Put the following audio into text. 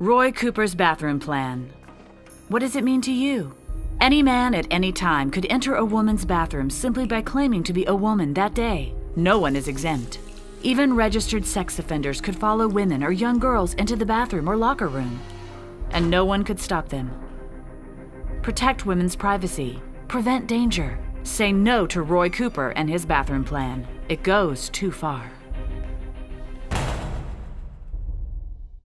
Roy Cooper's bathroom plan. What does it mean to you? Any man at any time could enter a woman's bathroom simply by claiming to be a woman that day. No one is exempt. Even registered sex offenders could follow women or young girls into the bathroom or locker room, and no one could stop them. Protect women's privacy. Prevent danger. Say no to Roy Cooper and his bathroom plan. It goes too far.